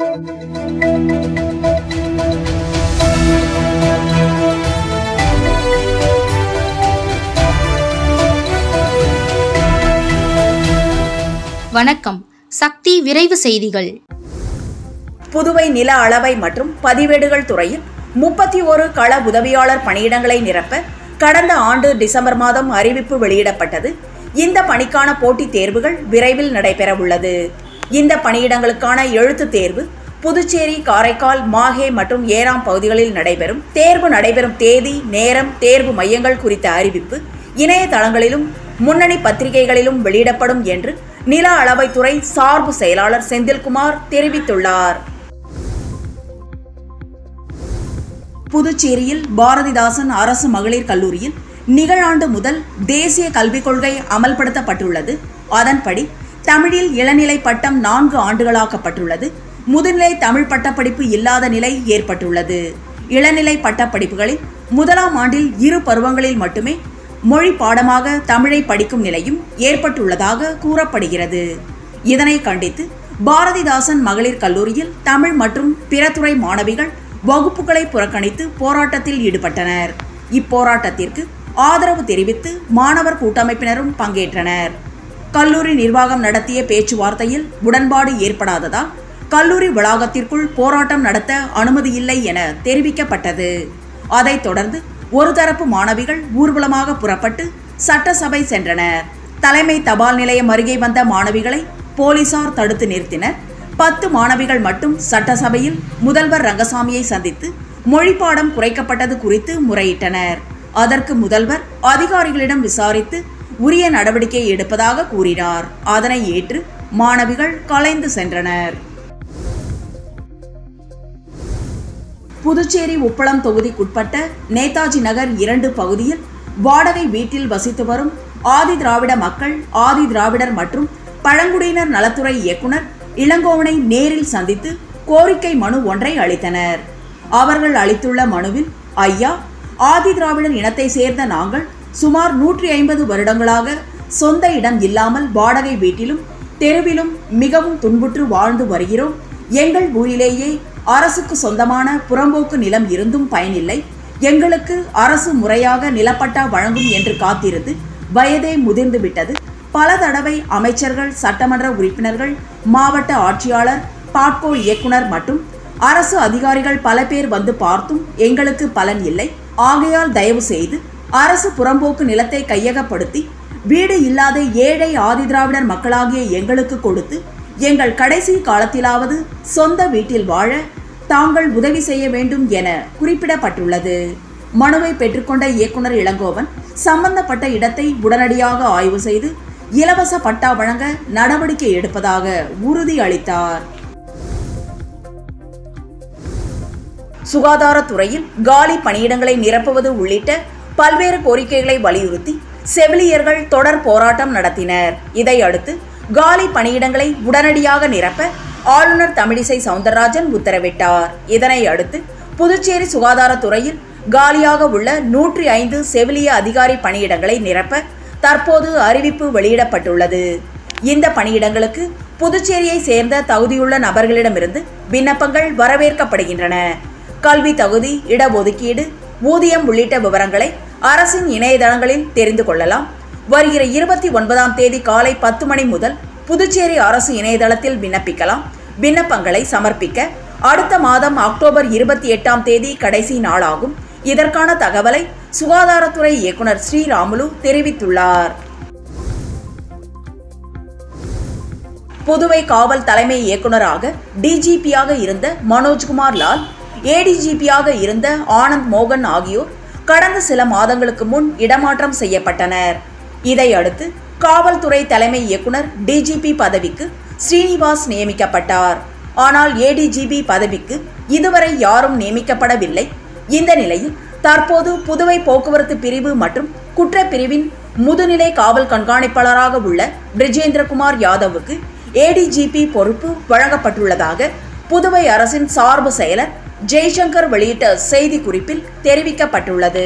வணக்கம். சக்தி விரைவு செய்திகள். புதுவை நில அளவை மற்றும் பதிவேடுகள் துறையில் 31 கள உதவியாளர் பணியிடங்களை நிரப்ப கடந்த ஆண்டு டிசம்பர் மாதம் அறிவிப்பு வெளியிடப்பட்டது. இந்த பணிக்கான போட்டித் தேர்வுகள் விரைவில் நடைபெறவுள்ளது. இந்த பணியிடங்களுக்கான எழுத்துத் தேர்வு புதுச்சேரி, காரைக்கால், மாஹே மற்றும் ஏனாம் பகுதிகளில் நடைபெறும். தேர்வு நடைபெறும் தேதி, நேரம், தேர்வு மையங்கள் குறித்த அறிவிப்பு இணையதளங்களிலும் முன்னணி பத்திரிகைகளிலும் வெளியிடப்படும் என்று நில அளவைத்துறை சார்பு செயலாளர் செந்தில்குமார் தெரிவித்துள்ளார். புதுச்சேரியில் பாரதிதாசன் அரசு மகளிர் கல்லூரியில் நிகழாண்டு முதல் தேசிய கல்விக் கொள்கை அமல்படுத்தப்பட்டுள்ளது. அதன்படி தமிழில் இளநிலை பட்டம் 4 ஆண்டுகளாக்கப்பட்டுள்ளது. முதுநிலை தமிழ் பட்டப்படிப்பு இல்லாத நிலை ஏற்பட்டுள்ளது. இளநிலை பட்டப்படிப்புகளில் முதலாம் ஆண்டில் 2 பருவங்களில் மட்டுமே மொழி பாடமாக தமிழை படிக்கும் நிலையும் ஏற்பட்டுள்ளதாக கூறப்படுகிறது. இதனை கண்டித்து பாரதிதாசன் மகளிர் கல்லூரியில் தமிழ் மற்றும் பிற துறை மாணவிகள் வகுப்புகளை புறக்கணித்து போராட்டத்தில் ஈடுபட்டனர். இப்போராட்டத்திற்கு ஆதரவு தெரிவித்து மாணவர் கூட்டமைப்பினரும் பங்கேற்றனர். கல்லூரி நிர்வாகம் நடத்திய பேச்சுவார்த்தையில் உடன்பாடு ஏற்படாததால் கல்லூரி வளாகத்திற்குள் போராட்டம் நடத்த அனுமதியில்லை என தெரிவிக்கப்பட்டது. அதைத் தொடர்ந்து ஒரு தரப்பு மாணவிகள் ஊர்வலமாக புறப்பட்டு சட்டசபை சென்றனர். தலைமை தபால் நிலையம் அருகே வந்த மாணவிகளை போலீசார் தடுத்து நிறுத்தினர். 10 மாணவிகள் மட்டும் சட்டசபையில் முதல்வர் ரங்கசாமியை சந்தித்து மொழிப்பாடம் குறைக்கப்பட்டது குறித்து முறையிட்டனர். அதற்கு முதல்வர் அதிகாரிகளிடம் விசாரித்து உரிய நடவடிக்கை எடுப்பதாக கூறினார். அதனை ஏற்று மாணவிகள் கலைந்து சென்றனர். புதுச்சேரி உப்பளம் தொகுதிக்குட்பட்ட நேதாஜி நகர் 2 பகுதியில் வாடகை வீட்டில் வசித்து வரும் ஆதி திராவிட மக்கள், ஆதி திராவிடர் மற்றும் பழங்குடியினர் நலத்துறை இயக்குனர் இளங்கோவனை நேரில் சந்தித்து கோரிக்கை மனு ஒன்றை அளித்தனர். அவர்கள் அளித்துள்ள மனுவில், ஐயா, ஆதி திராவிடர் இனத்தை சேர்ந்த நாங்கள் சுமார் 150 வருடங்களாக சொந்த இடம் இல்லாமல் வாடகை வீட்டிலும் தெருவிலும் மிகவும் துன்புற்று வாழ்ந்து வருகிறோம். எங்கள் ஊரிலேயே அரசுக்கு சொந்தமான புறம்போக்கு நிலம் இருந்தும் பயனில்லை. எங்களுக்கு அரசு முறையாக நிலப்பட்டா வழங்கும் என்று காத்திருந்து வயதே முதிர்ந்து விட்டது. பல தடவை அமைச்சர்கள், சட்டமன்ற உறுப்பினர்கள், மாவட்ட ஆட்சியாளர், பாட்கோ இயக்குனர் மற்றும் அரசு அதிகாரிகள் பல பேர் வந்து பார்த்தும் எங்களுக்கு பலன் இல்லை. ஆகையால் தயவு செய்து அரசு புறம்போக்கு நிலத்தை கையகப்படுத்தி வீடு இல்லாத ஏழை ஆதிதிராவிடர் மக்களாகிய எங்களுக்கு கொடுத்து எங்கள் கடைசி காலத்திலாவது சொந்த வீட்டில் வாழ தாங்கள் உதவி செய்ய வேண்டும் என குறிப்பிடப்பட்டுள்ளது. மனுவை பெற்றுக்கொண்ட இயக்குனர் இளங்கோவன் சம்பந்தப்பட்ட இடத்தை உடனடியாக ஆய்வு செய்து இலவச பட்டா வழங்க நடவடிக்கை எடுப்பதாக உறுதி அளித்தார். சுகாதாரத்துறையில் காலி பணியிடங்களை நிரப்புவது உள்ளிட்ட பல்வேறு கோரிக்கைகளை வலியுறுத்தி செவிலியர்கள் தொடர் போராட்டம் நடத்தினர். இதையடுத்து காலி பணியிடங்களை உடனடியாக நிரப்ப ஆளுநர் தமிழிசை சவுந்தரராஜன் உத்தரவிட்டார். இதனை அடுத்து புதுச்சேரி சுகாதாரத்துறையில் காலியாக உள்ள 105 செவிலிய அதிகாரி பணியிடங்களை நிரப்ப தற்போது அறிவிப்பு வெளியிடப்பட்டுள்ளது. இந்த பணியிடங்களுக்கு புதுச்சேரியை சேர்ந்த தகுதியுள்ள நபர்களிடமிருந்து விண்ணப்பங்கள் வரவேற்கப்படுகின்றன. கல்வி தகுதி, இடஒதுக்கீடு, ஊதியம் உள்ளிட்ட விவரங்களை அரசின் இணையதளங்களில் தெரிந்து கொள்ளலாம். வருகிற 29ஆம் தேதி காலை 10 மணி முதல் புதுச்சேரி அரசு இணையதளத்தில் விண்ணப்பிக்கலாம். விண்ணப்பங்களை சமர்ப்பிக்க அடுத்த மாதம் அக்டோபர் 28ஆம் தேதி கடைசி நாளாகும். இதற்கான தகவலை சுகாதாரத்துறை இயக்குனர் ஸ்ரீராமுலு தெரிவித்துள்ளார். புதுவை காவல் தலைமை இயக்குநராக டிஜிபியாக இருந்த மனோஜ்குமார் லால், ஏடிஜிபியாக இருந்த ஆனந்த் மோகன் ஆகியோர் கடந்த சில மாதங்களுக்கு முன் இடமாற்றம் செய்யப்பட்டனர். இதையடுத்து காவல்துறை தலைமை இயக்குனர் டிஜிபி பதவிக்கு ஸ்ரீனிவாஸ் நியமிக்கப்பட்டார். ஆனால் ஏடிஜிபி பதவிக்கு இதுவரை யாரும் நியமிக்கப்படவில்லை. இந்த நிலையில் தற்போது புதுவை போக்குவரத்து பிரிவு மற்றும் குற்றப்பிரிவின் முதுநிலை காவல் கண்காணிப்பாளராக உள்ள பிரிஜேந்திரகுமார் யாதவுக்கு ஏடிஜிபி பொறுப்பு வழங்கப்பட்டுள்ளதாக புதுவை அரசின் சார்பு செயலர் ஜெய்சங்கர் வெளியிட்ட செய்திக்குறிப்பில் தெரிவிக்கப்பட்டுள்ளது.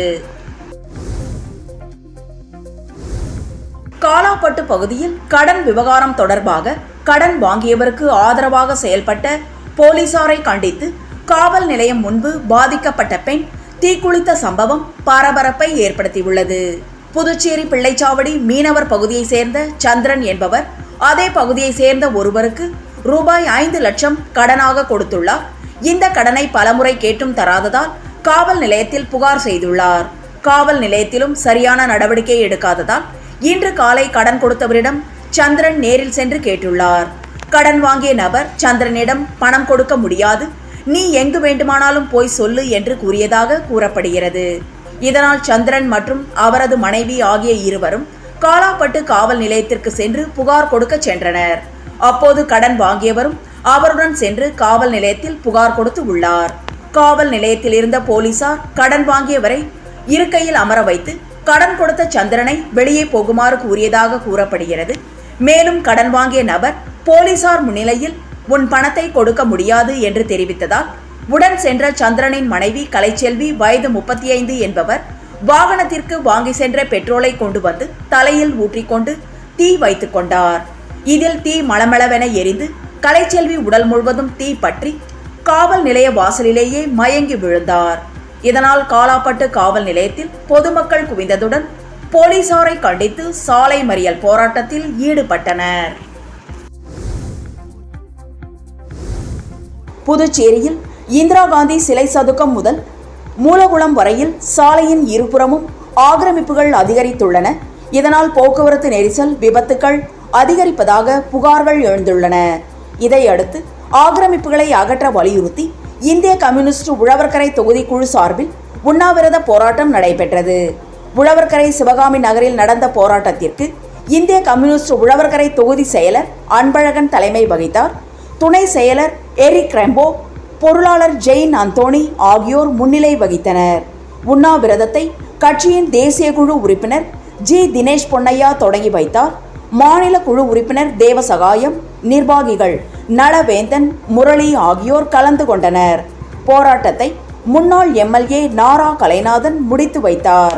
காலாப்பட்டு பகுதியில் கடன் விவகாரம் தொடர்பாக கடன் வாங்கியவருக்கு ஆதரவாக செயல்பட்ட போலீசாரை கண்டித்து காவல் நிலையம் முன்பு பாதிக்கப்பட்ட பெண் தீக்குளித்த சம்பவம் பரபரப்பை ஏற்படுத்தியுள்ளது. புதுச்சேரி பிள்ளைச்சாவடி மீனவர் பகுதியை சேர்ந்த சந்திரன் என்பவர் அதே பகுதியை சேர்ந்த ஒருவருக்கு ரூபாய் 5 லட்சம் கடனாக கொடுத்துள்ளார். இந்த கடனை பலமுறை கேட்டும் தராததால் காவல் நிலையத்தில் புகார் செய்துள்ளார். காவல் நிலையத்திலும் சரியான நடவடிக்கை எடுக்காததால் இன்று காலை கடன் கொடுத்தவரிடம் சந்திரன் நேரில் சென்று கேட்டுள்ளார். கடன் வாங்கிய நபர் சந்திரனிடம் பணம் கொடுக்க முடியாது, நீ எங்கு வேண்டுமானாலும் போய் சொல்லு என்று கூறியதாக கூறப்படுகிறது. இதனால் சந்திரன் மற்றும் அவரது மனைவி ஆகிய இருவரும் காலாப்பட்டு காவல் நிலையத்திற்கு சென்று புகார் கொடுக்க சென்றனர். அப்போது கடன் வாங்கியவரும் அவருடன் சென்று காவல் நிலையத்தில் புகார் கொடுத்து உள்ளார். காவல் நிலையத்தில் இருந்த போலீசார் கடன் வாங்கியவரை இருக்கையில் அமர வைத்து கடன் கொடுத்த சந்திரனை வெளியே போகுமாறு கூறியதாக கூறப்படுகிறது. மேலும் கடன் வாங்கிய நபர் போலீசார் முன்னிலையில் உன் பணத்தை கொடுக்க முடியாது என்று தெரிவித்ததால் உடன் சென்ற சந்திரனின் மனைவி கலைச்செல்வி வயது 35 என்பவர் வாகனத்திற்கு வாங்கி சென்ற பெட்ரோலை கொண்டு வந்து தலையில் ஊற்றிக்கொண்டு தீ வைத்துக் கொண்டார். இதில் தீ மளமளவென எரிந்து கலைச்செல்வி உடல் முழுவதும் தீ பற்றி காவல் நிலைய வாசலிலேயே மயங்கி விழுந்தார். இதனால் காலாப்பட்டு காவல் நிலையத்தில் பொதுமக்கள் குவிந்ததுடன் போலீசாரை கண்டித்து சாலை மறியல் போராட்டத்தில் ஈடுபட்டனர். புதுச்சேரியில் இந்திரா காந்தி சிலை சதுக்கம் முதல் மூலகுளம் வரையில் சாலையின் இருபுறமும் ஆக்கிரமிப்புகள் அதிகரித்துள்ளன. இதனால் போக்குவரத்து நெரிசல், விபத்துக்கள் அதிகரிப்பதாக புகார்கள் எழுந்துள்ளன. இதையடுத்து ஆக்கிரமிப்புகளை அகற்ற வலியுறுத்தி இந்திய கம்யூனிஸ்ட் உழவர்கரை தொகுதி குழு சார்பில் உண்ணாவிரத போராட்டம் நடைபெற்றது. உழவர்கரை சிவகாமி நகரில் நடந்த போராட்டத்திற்கு இந்திய கம்யூனிஸ்ட் உழவர்கரை தொகுதி செயலர் அன்பழகன் தலைமை வகித்தார். துணை செயலர் எரிக் ரெம்போ, பொருளாளர் ஜெயின் அந்தோணி ஆகியோர் முன்னிலை வகித்தனர். உண்ணாவிரதத்தை கட்சியின் தேசிய குழு உறுப்பினர் ஜி தினேஷ் பொன்னையா தொடங்கி வைத்தார். மாநில குழு உறுப்பினர் தேவசகாயம், நிர்வாகிகள் நளவேந்தன், முரளி ஆகியோர் கலந்து கொண்டனர். போராட்டத்தை முன்னாள் எம்எல்ஏ நாரா கலைநாதன் முடித்து வைத்தார்.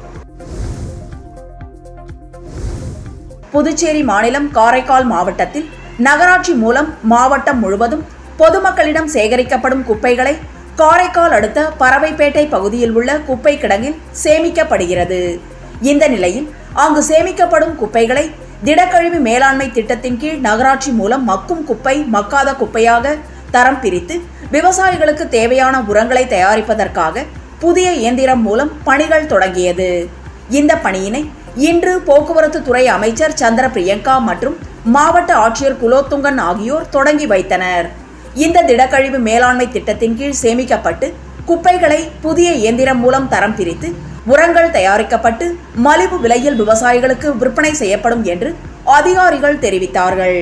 புதுச்சேரி மாநிலம் காரைக்கால் மாவட்டத்தில் நகராட்சி மூலம் மாவட்டம் முழுவதும் பொதுமக்களிடம் சேகரிக்கப்படும் குப்பைகளை காரைக்கால் அடுத்த பறவைப்பேட்டை பகுதியில் உள்ள குப்பை கிடங்கில் சேமிக்கப்படுகிறது. இந்த நிலையில் அங்கு சேமிக்கப்படும் குப்பைகளை திடக்கழிவு மேலாண்மை திட்டத்தின் கீழ் நகராட்சி மூலம் மக்கும் குப்பை, மக்காத குப்பையாக தரம் பிரித்து விவசாயிகளுக்கு தேவையான உரங்களை தயாரிப்பதற்காக புதிய இயந்திரம் மூலம் பணிகள் தொடங்கியது. இந்த பணியினை இன்று போக்குவரத்து துறை அமைச்சர் சந்திர பிரியங்கா மற்றும் மாவட்ட ஆட்சியர் குலோத்துங்கன் ஆகியோர் தொடங்கி வைத்தனர். இந்த திடக்கழிவு மேலாண்மை திட்டத்தின் கீழ் சேமிக்கப்பட்டு குப்பைகளை புதிய இயந்திரம் மூலம் தரம் பிரித்து உரங்கள் தயாரிக்கப்பட்டு மலிவு விலையில் விவசாயிகளுக்கு விற்பனை செய்யப்படும் என்று அதிகாரிகள் தெரிவித்தார்கள்.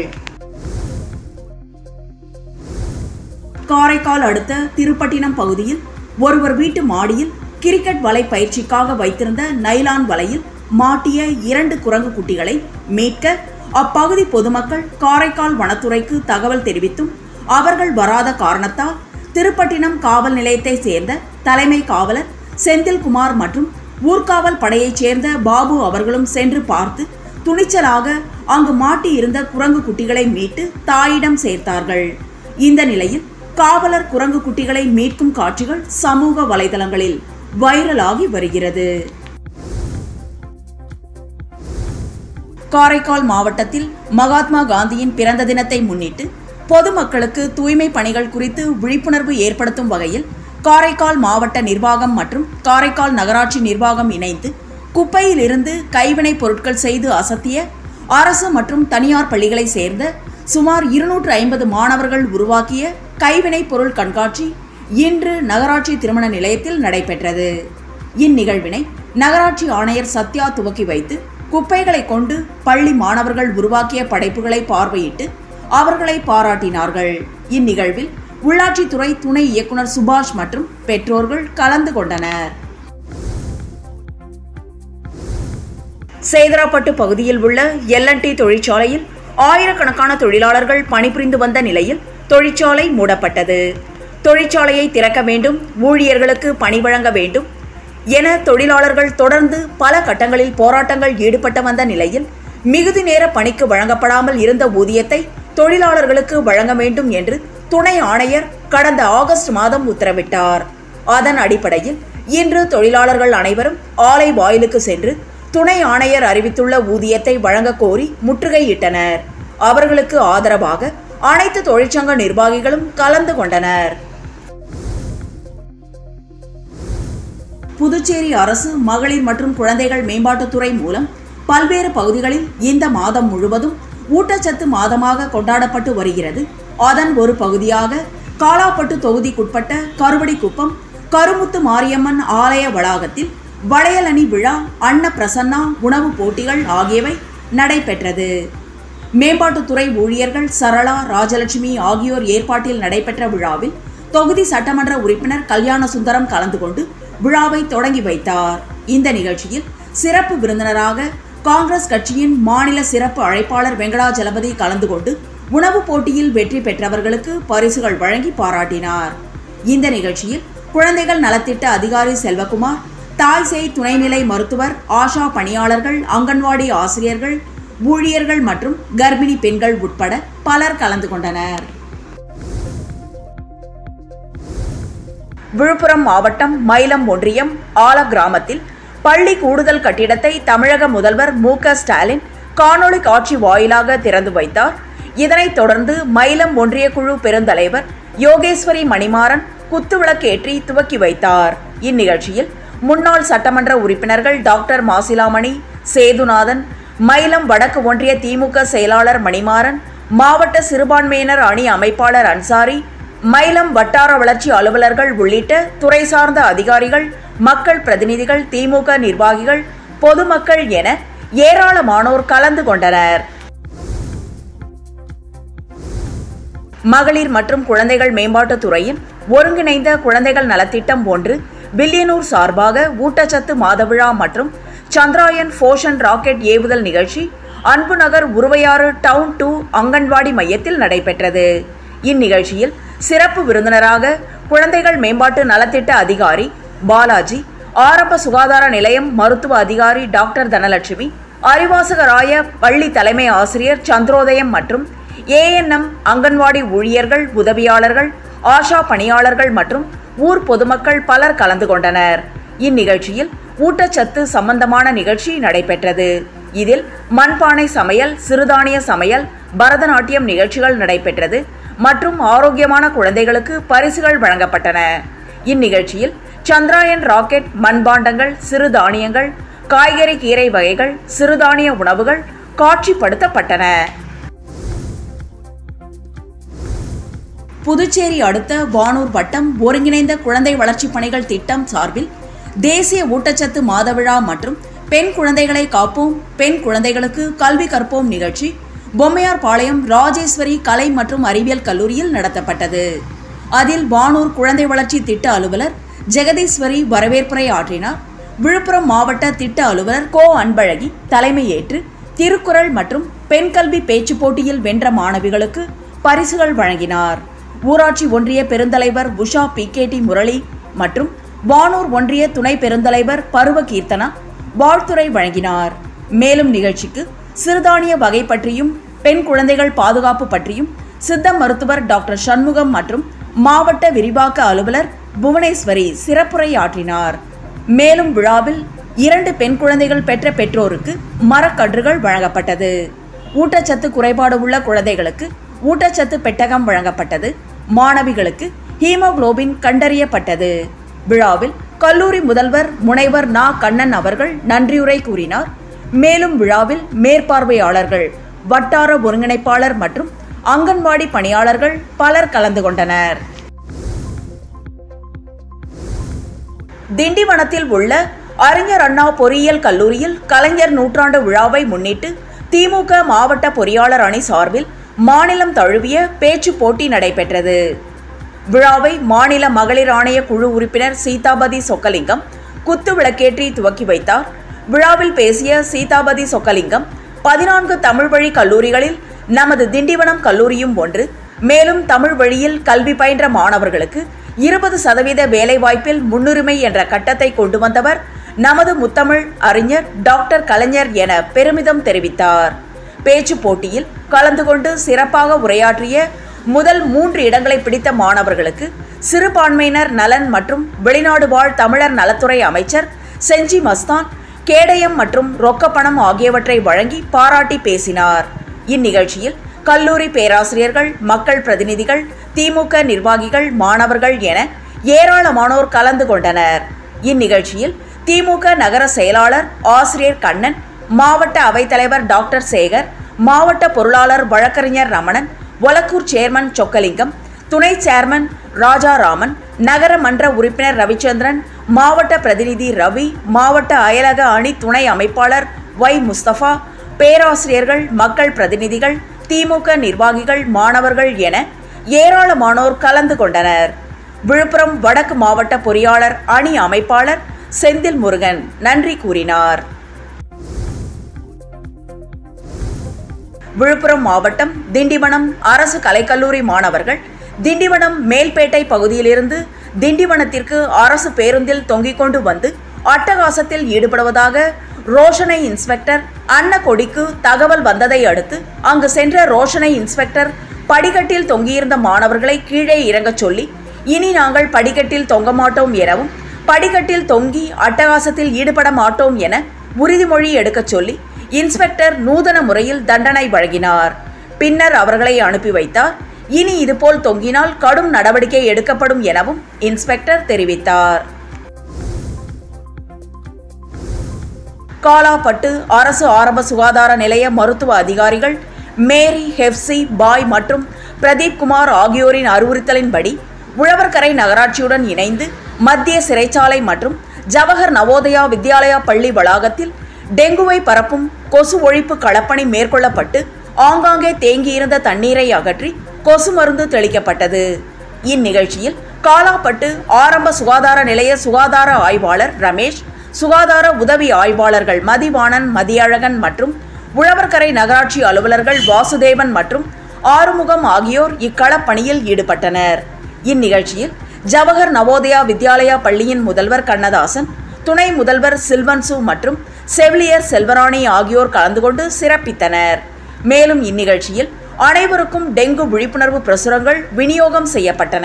காரைக்கால் அடுத்த திருப்பட்டினம் பகுதியில் ஒருவர் வீட்டு மாடியில் கிரிக்கெட் வலை பயிற்சிக்காக வைத்திருந்த நைலான் வலையில் மாட்டிய 2 குரங்கு குட்டிகளை மீட்க அப்பகுதி பொதுமக்கள் காரைக்கால் வனத்துறைக்கு தகவல் தெரிவித்தும் அவர்கள் வராத காரணத்தால் திருப்பட்டினம் காவல் நிலையத்தை சேர்ந்த தலைமை காவலர் செந்தில்குமார் மற்றும் ஊர்காவல் படையைச் சேர்ந்த பாபு அவர்களும் சென்று பார்த்து துணிச்சலாக அங்கு மாட்டியிருந்த குரங்கு குட்டிகளை மீட்டு தாயிடம் சேர்த்தார்கள். இந்த நிலையில் காவலர் குரங்கு குட்டிகளை மீட்கும் காட்சிகள் சமூக வலைதளங்களில் வைரலாகி வருகிறது. காரைக்கால் மாவட்டத்தில் மகாத்மா காந்தியின் பிறந்த தினத்தை முன்னிட்டு பொதுமக்களுக்கு தூய்மை பணிகள் குறித்து விழிப்புணர்வு ஏற்படுத்தும் வகையில் காரைக்கால் மாவட்ட நிர்வாகம் மற்றும் காரைக்கால் நகராட்சி நிர்வாகம் இணைந்து குப்பையில் இருந்து கைவினைப் பொருட்கள் செய்து அசத்திய அரசு மற்றும் தனியார் பள்ளிகளை சேர்ந்த சுமார் 250 மாணவர்கள் உருவாக்கிய கைவினைப் பொருள் கண்காட்சி இன்று நகராட்சி திருமண நிலையத்தில் நடைபெற்றது. இந்நிகழ்வினை நகராட்சி ஆணையர் சத்யா துவக்கி வைத்து குப்பைகளை கொண்டு பள்ளி மாணவர்கள் உருவாக்கிய படைப்புகளை பார்வையிட்டு அவர்களை பாராட்டினார்கள். இந்நிகழ்வில் உள்ளாட்சித்துறை துணை இயக்குனர் சுபாஷ் மற்றும் பெற்றோர்கள் கலந்து கொண்டனர். சேதராப்பட்டு பகுதியில் உள்ள L&T தொழிற்சாலையில் ஆயிரக்கணக்கான தொழிலாளர்கள் பணிபுரிந்து வந்த நிலையில் தொழிற்சாலை மூடப்பட்டது. தொழிற்சாலையை திறக்க வேண்டும், ஊழியர்களுக்கு பணி வழங்க வேண்டும் என தொழிலாளர்கள் தொடர்ந்து பல கட்டங்களில் போராட்டங்கள் ஈடுபட்டு வந்த நிலையில் மிகுதி நேர பணிக்கு வழங்கப்படாமல் இருந்த ஊதியத்தை தொழிலாளர்களுக்கு வழங்க வேண்டும் என்று துணை ஆணையர் கடந்த ஆகஸ்ட் மாதம் உத்தரவிட்டார். அதன் அடிப்படையில் இன்று தொழிலாளர்கள் அனைவரும் ஆலை வாயிலுக்கு சென்று துணை ஆணையர் அறிவித்துள்ள ஊதியத்தை வழங்க கோரி முற்றுகையிட்டனர். அவர்களுக்கு ஆதரவாக அனைத்து தொழிற்சங்க நிர்வாகிகளும் கலந்து கொண்டனர். புதுச்சேரி அரசு மகளிர் மற்றும் குழந்தைகள் மேம்பாட்டுத்துறை மூலம் பல்வேறு பகுதிகளில் இந்த மாதம் முழுவதும் ஊட்டச்சத்து மாதமாக கொண்டாடப்பட்டு வருகிறது. அதன் ஒரு பகுதியாக காலாப்பட்டு தொகுதிக்குட்பட்ட கருவடிக்குப்பம் கருமுத்து மாரியம்மன் ஆலய வளாகத்தில் வளையலணி விழா, அன்ன பிரசன்னா உணவு போட்டிகள் ஆகியவை நடைபெற்றது. மேம்பாட்டுத்துறை ஊழியர்கள் சரளா, ராஜலட்சுமி ஆகியோர் ஏற்பாட்டில் நடைபெற்ற விழாவில் தொகுதி சட்டமன்ற உறுப்பினர் கல்யாண சுந்தரம் கலந்து கொண்டு விழாவை தொடங்கி வைத்தார். இந்த நிகழ்ச்சியில் சிறப்பு விருந்தினராக காங்கிரஸ் கட்சியின் மாநில சிறப்பு அழைப்பாளர் வெங்கடாஜலபதி கலந்து கொண்டு உணவுப் போட்டியில் வெற்றி பெற்றவர்களுக்கு பரிசுகள் வழங்கி பாராட்டினார். இந்த நிகழ்ச்சியில் குழந்தைகள் நலத்திட்ட அதிகாரி செல்வகுமார், தாய் சேய் துணைநிலை மருத்துவர், ஆஷா பணியாளர்கள், அங்கன்வாடி ஆசிரியர்கள், ஊழியர்கள் மற்றும் கர்ப்பிணி பெண்கள் உட்பட பலர் கலந்து கொண்டனர். விழுப்புரம் மாவட்டம் மயிலம் ஒன்றியம் ஆல கிராமத்தில் பள்ளி கூடுதல் கட்டிடத்தை தமிழக முதல்வர் மு.க. ஸ்டாலின் காணொலி காட்சி வாயிலாக திறந்து வைத்தார். இதனைத் தொடர்ந்து மயிலம் ஒன்றிய குழு பெருந்தலைவர் யோகேஸ்வரி மணிமாறன் குத்துவிளக்கேற்றி துவக்கி வைத்தார். இந்நிகழ்ச்சியில் முன்னாள் சட்டமன்ற உறுப்பினர்கள் டாக்டர் மாசிலாமணி, சேதுநாதன், மயிலம் வடக்கு ஒன்றிய திமுக செயலாளர் மணிமாறன், மாவட்ட சிறுபான்மையினர் அணி அமைப்பாளர் அன்சாரி, மயிலம் வட்டார வளர்ச்சி அலுவலர்கள் உள்ளிட்ட துறை சார்ந்த அதிகாரிகள், மக்கள் பிரதிநிதிகள், திமுக நிர்வாகிகள், பொதுமக்கள் என ஏராளமானோர் கலந்து கொண்டனர். மகளிர் மற்றும் குழந்தைகள் மேம்பாட்டுத் துறையின் ஒருங்கிணைந்த குழந்தைகள் நலத்திட்டம் ஒன்று வில்லியனூர் சார்பாக ஊட்டச்சத்து மாத விழா மற்றும் சந்திராயன் போஷன் ராக்கெட் ஏவுதல் நிகழ்ச்சி அன்பு நகர் உருவையாறு டவுன் 2 அங்கன்வாடி மையத்தில் நடைபெற்றது. இந்நிகழ்ச்சியில் சிறப்பு விருந்தினராக குழந்தைகள் மேம்பாட்டு நலத்திட்ட அதிகாரி பாலாஜி, ஆரம்ப சுகாதார நிலையம் மருத்துவ அதிகாரி டாக்டர் தனலட்சுமி, அறிவாசகராய பள்ளி தலைமை ஆசிரியர் சந்திரோதயம் மற்றும் ஏஎன்எம் அங்கன்வாடி ஊழியர்கள், உதவியாளர்கள், ஆஷா பணியாளர்கள் மற்றும் ஊர் பொதுமக்கள் பலர் கலந்து கொண்டனர். இந்நிகழ்ச்சியில் ஊட்டச்சத்து சம்பந்தமான நிகழ்ச்சி நடைபெற்றது. இதில் மண்பானை சமையல், சிறுதானிய சமையல், பரதநாட்டியம் நிகழ்ச்சிகள் நடைபெற்றது மற்றும் ஆரோக்கியமான குழந்தைகளுக்கு பரிசுகள் வழங்கப்பட்டன. இந்நிகழ்ச்சியில் சந்திராயன் ராக்கெட், மண்பாண்டங்கள், சிறுதானியங்கள், காய்கறி கீரை வகைகள், சிறுதானிய உணவுகள் காட்சிப்படுத்தப்பட்டன. புதுச்சேரி அடுத்த வானூர் வட்டம் ஒருங்கிணைந்த குழந்தை வளர்ச்சி பணிகள் திட்டம் சார்பில் தேசிய ஊட்டச்சத்து மாத விழா மற்றும் பெண் குழந்தைகளை காப்போம், பெண் குழந்தைகளுக்கு கல்வி கற்போம் நிகழ்ச்சி பொம்மையார்பாளையம் ராஜேஸ்வரி கலை மற்றும் அறிவியல் கல்லூரியில் நடத்தப்பட்டது. அதில் வானூர் குழந்தை வளர்ச்சி திட்ட அலுவலர் ஜெகதீஸ்வரி வரவேற்புரை ஆற்றினார். விழுப்புரம் மாவட்ட திட்ட அலுவலர் கோ அன்பழகி தலைமையேற்று திருக்குறள் மற்றும் பெண் கல்வி பேச்சு போட்டியில் வென்ற மாணவிகளுக்கு பரிசுகள் வழங்கினார். ஊராட்சி ஒன்றிய பெருந்தலைவர் உஷா PKT முரளி மற்றும் வானூர் ஒன்றிய துணை பெருந்தலைவர் பருவ கீர்த்தனா வாழ்த்துரை வழங்கினார். மேலும் நிகழ்ச்சிக்கு சிறுதானிய வகை பற்றியும் பெண் குழந்தைகள் பாதுகாப்பு பற்றியும் சித்த மருத்துவர் டாக்டர் சண்முகம் மற்றும் மாவட்ட விரிவாக்க அலுவலர் புவனேஸ்வரி சிறப்புரை ஆற்றினார். மேலும் விழாவில் 2 பெண் குழந்தைகள் பெற்ற பெற்றோருக்கு மரக்கன்றுகள் வழங்கப்பட்டது. ஊட்டச்சத்து குறைபாடு உள்ள குழந்தைகளுக்கு ஊட்டச்சத்து பெட்டகம் வழங்கப்பட்டது. மாணவிகளுக்கு ஹீமோகுளோபின் கண்டறியப்பட்டது. விழாவில் கல்லூரி முதல்வர் முனைவர் நா. கண்ணன் அவர்கள் நன்றியுரை கூறினார். மேலும் விழாவில் மேற்பார்வையாளர்கள், வட்டார ஒருங்கிணைப்பாளர் மற்றும் அங்கன்வாடி பணியாளர்கள் பலர் கலந்து கொண்டனர். திண்டிவனத்தில் உள்ள அறிஞர் அண்ணா பொறியியல் கல்லூரியில் கலைஞர் நூற்றாண்டு விழாவை முன்னிட்டு திமுக மாவட்ட பொறியாளர் அணி சார்பில் மாநிலம் தழுவிய பேச்சு போட்டி நடைபெற்றது. விழாவை மாநில மகளிர் ஆணைய குழு உறுப்பினர் சீதாபதி சொக்கலிங்கம் குத்து விளக்கேற்றி துவக்கி வைத்தார். விழாவில் பேசிய சீதாபதி சொக்கலிங்கம், 14 தமிழ் வழி கல்லூரிகளில் நமது திண்டிவனம் கல்லூரியும் ஒன்று. மேலும் தமிழ் வழியில் கல்வி பயின்ற மாணவர்களுக்கு 20% வேலைவாய்ப்பில் முன்னுரிமை என்ற கட்டத்தை கொண்டு வந்தவர் நமது முத்தமிழ் அறிஞர் டாக்டர் கலைஞர் என பெருமிதம் தெரிவித்தார். பேச்சு போட்டியில் கலந்து கொண்டு சிறப்பாக உரையாற்றிய முதல் 3 இடங்களை பிடித்த மாணவர்களுக்கு சிறுபான்மையினர் நலன் மற்றும் வெளிநாடு வாழ் தமிழர் நலத்துறை அமைச்சர் செஞ்சி மஸ்தான் கேடயம் மற்றும் ரொக்கப்பணம் ஆகியவற்றை வழங்கி பாராட்டி பேசினார். இந்நிகழ்ச்சியில் கல்லூரி பேராசிரியர்கள், மக்கள் பிரதிநிதிகள், திமுக நிர்வாகிகள், மாணவர்கள் என ஏராளமானோர் கலந்து கொண்டனர். இந்நிகழ்ச்சியில் திமுக நகர செயலாளர் ஆசிரியர் கண்ணன், மாவட்ட அவைத்தலைவர் டாக்டர் சேகர், மாவட்ட பொருளாளர் வழக்கறிஞர் ரமணன், ஒலக்கூர் சேர்மன் சொக்கலிங்கம், துணை சேர்மன் ராஜாராமன், நகர மன்ற உறுப்பினர் ரவிச்சந்திரன், மாவட்ட பிரதிநிதி ரவி, மாவட்ட அயலக அணி துணை அமைப்பாளர் Y முஸ்தபா, பேராசிரியர்கள், மக்கள் பிரதிநிதிகள், திமுக நிர்வாகிகள், மாணவர்கள் என ஏராளமானோர் கலந்து கொண்டனர். விழுப்புரம் வடக்கு மாவட்ட பொறியாளர் அணி அமைப்பாளர் செந்தில் முருகன் நன்றி கூறினார். விழுப்புரம் மாவட்டம் திண்டிவனம் அரசு கலைக்கல்லூரி மாணவர்கள் திண்டிவனம் மேல்பேட்டை பகுதியிலிருந்து திண்டிவனத்திற்கு அரசு பேருந்தில் தொங்கிக் கொண்டு வந்து அட்டகாசத்தில் ஈடுபடுவதாக ரோஷனை இன்ஸ்பெக்டர் அன்னகொடிக்கு தகவல் வந்ததை அடுத்து அங்கு சென்ற ரோஷனை இன்ஸ்பெக்டர் படிக்கட்டில் தொங்கியிருந்த மாணவர்களை கீழே இறங்கச் சொல்லி, இனி நாங்கள் படிக்கட்டில் தொங்க மாட்டோம் எனவும், படிக்கட்டில் தொங்கி அட்டகாசத்தில் ஈடுபட மாட்டோம் என உறுதிமொழி எடுக்கச் சொல்லி இன்ஸ்பெக்டர் நூதன முறையில் தண்டனை வழங்கினார். பின்னர் அவர்களை அனுப்பி வைத்தார். இனி இதுபோல் தொங்கினால் கடும் நடவடிக்கை எடுக்கப்படும் எனவும் இன்ஸ்பெக்டர் தெரிவித்தார். காலாப்பட்டு அரசு ஆரம்ப சுகாதார நிலைய மருத்துவ அதிகாரிகள் மேரி, ஹெப்சி, பாய் மற்றும் பிரதீப் குமார் ஆகியோரின் அறிவுறுத்தலின்படி உழவர்கரை நகராட்சியுடன் இணைந்து மத்திய சிறைச்சாலை மற்றும் ஜவஹர் நவோதயா வித்யாலயா பள்ளி வளாகத்தில் டெங்குவை பரப்பும் கொசு ஒழிப்பு களப்பணி மேற்கொள்ளப்பட்டு ஆங்காங்கே தேங்கியிருந்த தண்ணீரை அகற்றி கொசு மருந்து தெளிக்கப்பட்டது. இந்நிகழ்ச்சியில் காலாப்பட்டு ஆரம்ப சுகாதார நிலைய சுகாதார ஆய்வாளர் ரமேஷ், சுகாதார உதவி ஆய்வாளர்கள் மதிவாணன், மதியழகன் மற்றும் உழவர்கரை நகராட்சி அலுவலர்கள் வாசுதேவன் மற்றும் ஆறுமுகம் ஆகியோர் இக்களப்பணியில் ஈடுபட்டனர். இந்நிகழ்ச்சியில் ஜவஹர் நவோதயா வித்யாலயா பள்ளியின் முதல்வர் கண்ணதாசன், துணை முதல்வர் சில்வன்சு மற்றும் செவிலியர் செல்வராணி ஆகியோர் கலந்து கொண்டு சிறப்பித்தனர். மேலும் இந்நிகழ்ச்சியில் அனைவருக்கும் டெங்கு விழிப்புணர்வு பிரசுரங்கள் விநியோகம் செய்யப்பட்டன.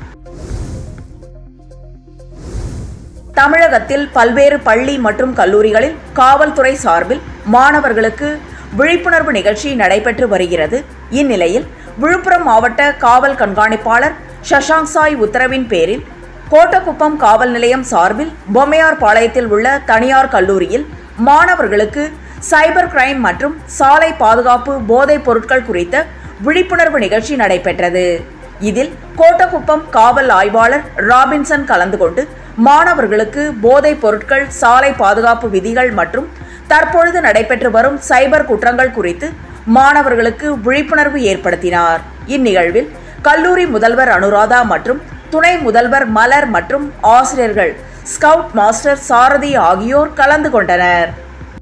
தமிழகத்தில் பல்வேறு பள்ளி மற்றும் கல்லூரிகளில் காவல்துறை சார்பில் மாணவர்களுக்கு விழிப்புணர்வு நிகழ்ச்சி நடைபெற்று வருகிறது. இந்நிலையில் விழுப்புரம் மாவட்ட காவல் கண்காணிப்பாளர் சஷாங்க் சாய் உத்தரவின் பேரில் கோட்டக்குப்பம் காவல் நிலையம் சார்பில் பொம்மையார் பாளையத்தில் உள்ள தனியார் கல்லூரியில் மாணவர்களுக்கு சைபர் கிரைம் மற்றும் சாலை பாதுகாப்பு போதைப் பொருட்கள் குறித்த விழிப்புணர்வு நிகழ்ச்சி நடைபெற்றது. இதில் கோட்டக்குப்பம் காவல் ஆய்வாளர் ராபின்சன் கலந்து கொண்டு மாணவர்களுக்கு போதைப் பொருட்கள், சாலை பாதுகாப்பு விதிகள் மற்றும் தற்பொழுது நடைபெற்று வரும் சைபர் குற்றங்கள் குறித்து மாணவர்களுக்கு விழிப்புணர்வு ஏற்படுத்தினார். இந்நிகழ்வில் கல்லூரி முதல்வர் அனுராதா மற்றும் துணை முதல்வர் மலர் மற்றும் ஆசிரியர்கள், ஸ்கவுட் மாஸ்டர் சாரதி ஆகியோர் கலந்து கொண்டனர்.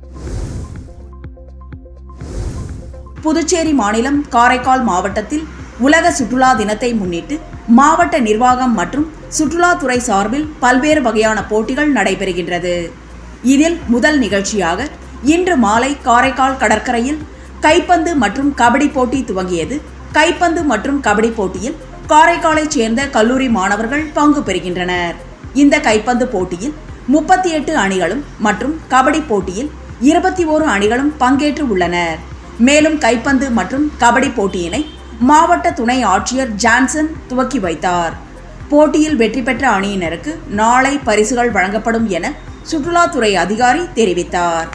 புதுச்சேரி மாநிலம் காரைக்கால் மாவட்டத்தில் உலக சுற்றுலா தினத்தை முன்னிட்டு மாவட்ட நிர்வாகம் மற்றும் சுற்றுலாத்துறை சார்பில் பல்வேறு வகையான போட்டிகள் நடைபெறுகின்றது. இதில் முதல் நிகழ்ச்சியாக இன்று மாலை காரைக்கால் கடற்கரையில் கைப்பந்து மற்றும் கபடி போட்டி துவங்கியது. கைப்பந்து மற்றும் கபடி போட்டியில் காரைக்காலைச் சேர்ந்த கல்லூரி மாணவர்கள் பங்கு பெறுகின்றனர். இந்த கைப்பந்து போட்டியில் 38 அணிகளும் மற்றும் கபடி போட்டியில் 21 அணிகளும் பங்கேற்று உள்ளனர். மேலும் கைப்பந்து மற்றும் கபடி போட்டியினை மாவட்ட துணை ஆட்சியர் ஜான்சன் துவக்கி வைத்தார். போட்டியில் வெற்றி பெற்ற அணியினருக்கு நாளை பரிசுகள் வழங்கப்படும் என சுற்றுலாத்துறை அதிகாரி தெரிவித்தார்.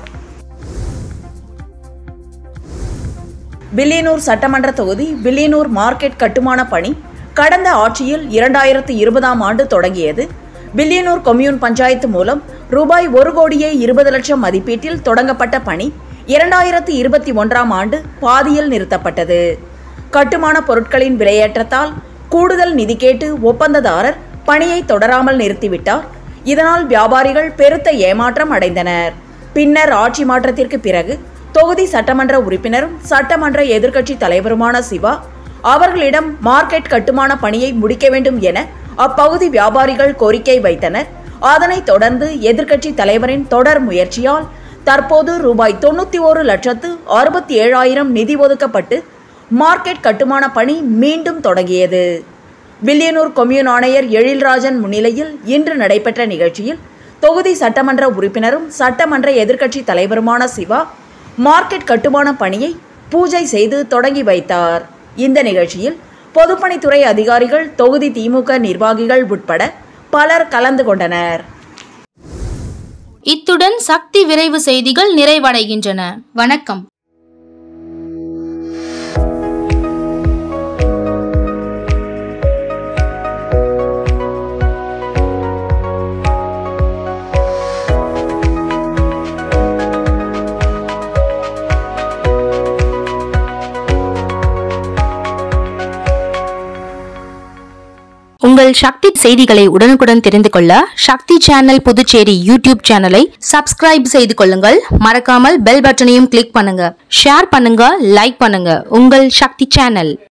வில்லியனூர் சட்டமன்ற தொகுதி வில்லியனூர் மார்க்கெட் கட்டுமான பணி கடந்த ஆட்சியில் 2020ஆம் ஆண்டு தொடங்கியது. வில்லியனூர் கொம்யூன் பஞ்சாயத்து மூலம் ரூபாய் 1,20,00,000 மதிப்பீட்டில் தொடங்கப்பட்ட பணி 2021ஆம் ஆண்டு பாதியில் நிறுத்தப்பட்டது. கட்டுமான பொருட்களின் விலையேற்றத்தால் கூடுதல் நிதி கேட்டு ஒப்பந்ததாரர் பணியை தொடராமல் நிறுத்திவிட்டார். இதனால் வியாபாரிகள் பெருத்த ஏமாற்றம் அடைந்தனர். பின்னர் ஆட்சி மாற்றத்திற்கு பிறகு தொகுதி சட்டமன்ற உறுப்பினரும் சட்டமன்ற எதிர்க்கட்சி தலைவருமான சிவா அவர்களிடம் மார்க்கெட் கட்டுமான பணியை முடிக்க வேண்டும் என அப்பகுதி வியாபாரிகள் கோரிக்கை வைத்தனர். அதனைத் தொடர்ந்து எதிர்க்கட்சி தலைவரின் தொடர் முயற்சியால் தற்போது ரூபாய் 91,67,000 நிதி ஒதுக்கப்பட்டு மார்க்கெட் கட்டுமான பணி மீண்டும் தொடங்கியது. வில்லியனூர் கொம்யூன் ஆணையர் எழில்ராஜன் முன்னிலையில் இன்று நடைபெற்ற நிகழ்ச்சியில் தொகுதி சட்டமன்ற உறுப்பினரும் சட்டமன்ற எதிர்க்கட்சி தலைவருமான சிவா மார்க்கெட் கட்டுமான பணியை பூஜை செய்து தொடங்கி வைத்தார். இந்த நிகழ்ச்சியில் பொதுப்பணித்துறை அதிகாரிகள், தொகுதி திமுக நிர்வாகிகள் உட்பட பலர் கலந்து கொண்டனர். இத்துடன் சக்தி விரைவு செய்திகள் நிறைவடைகின்றன. வணக்கம். உங்கள் சக்தி செய்திகளை உடனுக்குடன் தெரிந்து கொள்ள சக்தி சேனல் புதுச்சேரி யூடியூப் சேனலை சப்ஸ்கிரைப் செய்து கொள்ளுங்கள். மறக்காமல் பெல் பட்டனையும் கிளிக் பண்ணுங்க, ஷேர் பண்ணுங்க, லைக் பண்ணுங்க. உங்கள் சக்தி சேனல்.